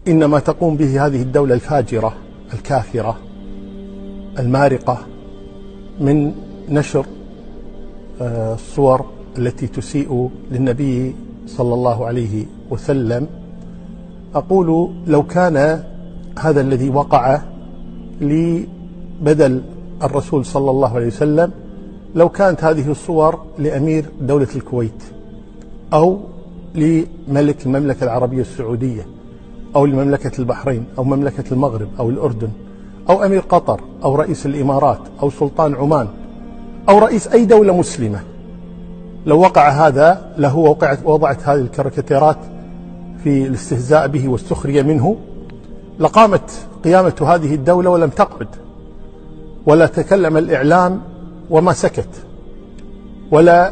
إن ما تقوم به هذه الدولة الفاجرة الكافرة المارقة من نشر الصور التي تسيء للنبي صلى الله عليه وسلم، أقول لو كان هذا الذي وقع بدل الرسول صلى الله عليه وسلم، لو كانت هذه الصور لأمير دولة الكويت أو لملك المملكة العربية السعودية أو لمملكة البحرين أو مملكة المغرب أو الأردن أو أمير قطر أو رئيس الإمارات أو سلطان عمان أو رئيس أي دولة مسلمة، لو وقع هذا له وضعت هذه الكاريكاتيرات في الاستهزاء به والسخرية منه، لقامت قيامة هذه الدولة ولم تقعد، ولا تكلم الإعلام وما سكت، ولا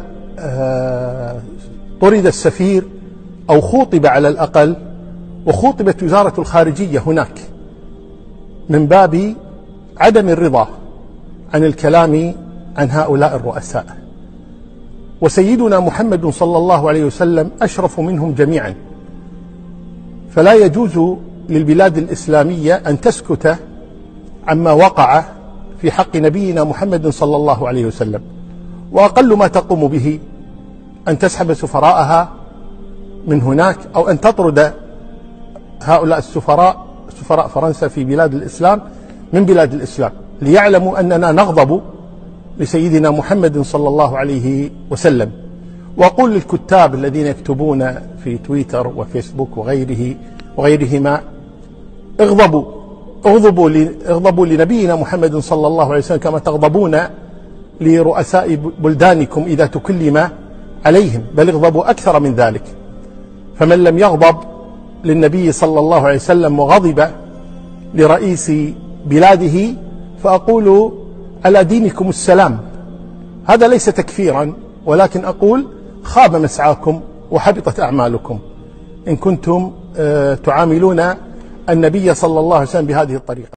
طرد السفير أو خوطب على الأقل، وخوطبت وزارة الخارجية هناك من باب عدم الرضا عن الكلام عن هؤلاء الرؤساء. وسيدنا محمد صلى الله عليه وسلم أشرف منهم جميعا، فلا يجوز للبلاد الإسلامية أن تسكت عما وقع في حق نبينا محمد صلى الله عليه وسلم، وأقل ما تقوم به أن تسحب سفراءها من هناك أو أن تطرد هؤلاء سفراء فرنسا في بلاد الإسلام من بلاد الإسلام، ليعلموا أننا نغضب لسيدنا محمد صلى الله عليه وسلم. وأقول للكتاب الذين يكتبون في تويتر وفيسبوك وغيرهما اغضبوا لنبينا محمد صلى الله عليه وسلم كما تغضبون لرؤساء بلدانكم إذا تكلم عليهم، بل اغضبوا أكثر من ذلك. فمن لم يغضب للنبي صلى الله عليه وسلم وغضب لرئيس بلاده فأقول على دينكم السلام. هذا ليس تكفيرا، ولكن أقول خاب مسعاكم وحبطت أعمالكم إن كنتم تعاملون النبي صلى الله عليه وسلم بهذه الطريقة.